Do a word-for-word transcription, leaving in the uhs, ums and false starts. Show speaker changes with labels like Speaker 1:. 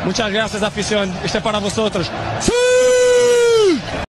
Speaker 1: Muchas gracias, afición. Este es para vosotros. ¡Sí!